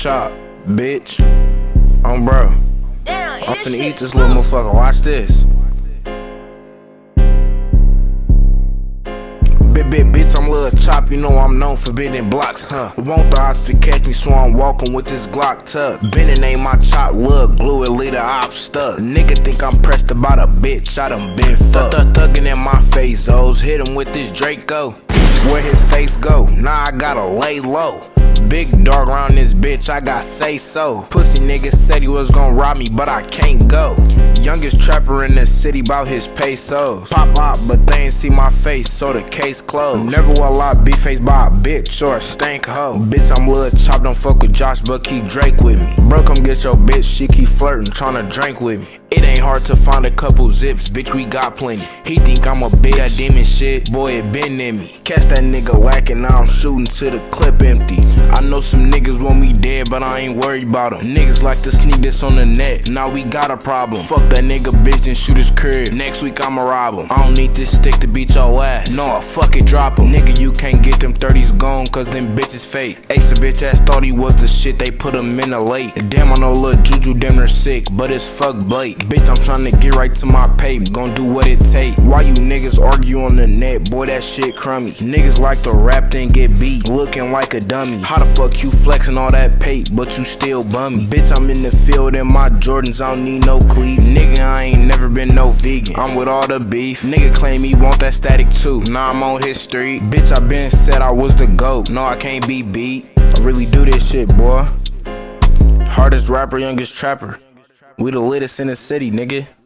chop, bitch. Bro. I'm finna eat this little motherfucker. Watch this. Bitch, I'm Lil Chop, you know I'm known for bidding blocks, Want the odds to catch me, so I'm walking with this Glock tuck. Bending ain't my chop, look, glue it, lead the op stuck. Nigga think I'm pressed about a bitch, I done been fucked. Thuggin' in my face, O's, hit him with this Draco. Where his face go? Nah, I gotta lay low. Big dog around this bitch, I got say so. Pussy nigga said he was gon' rob me, but I can't go. Youngest trapper in the city, bout his pesos. Pop up, but they ain't see my face, so the case closed. Never will I be faced by a bitch or a stank hoe. Bitch, I'm Lil Chop, don't fuck with Josh, but keep Drake with me. Bro, come get your bitch, she keep flirting, tryna drink with me. It ain't hard to find a couple zips, bitch, we got plenty. He think I'm a bitch, that demon shit, boy, it been in me. Catch that nigga whacking, now I'm shooting till the clip empty. I know some niggas want me dead, but I ain't worried about them. Niggas like to sneak this on the net, now we got a problem. Fuck that nigga bitch and shoot his crib, next week I'ma rob him. I don't need this stick to beat your ass, no, fuck it, drop him. Nigga, you can't get them 30s gone, cause them bitches fake. Ace a bitch ass thought he was the shit, they put him in the lake. Damn, I know Lil Juju damn near sick, but it's fuck Blake. Bitch, I'm tryna get right to my paper, gon' do what it take. Why you niggas argue on the net, boy, that shit crummy. Niggas like to rap then get beat, looking like a dummy. How the fuck you flexing all that pape, but you still bummy? Bitch, I'm in the field in my Jordans, I don't need no cleats. Nigga, I ain't never been no vegan, I'm with all the beef. Nigga claim he want that static too, nah, I'm on his street. Bitch, I been said I was the GOAT, no, I can't be beat. I really do this shit, boy. Hardest rapper, youngest trapper. We the latest in the city, nigga.